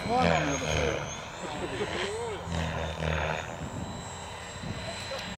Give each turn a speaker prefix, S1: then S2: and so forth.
S1: เพราะว่า
S2: 네.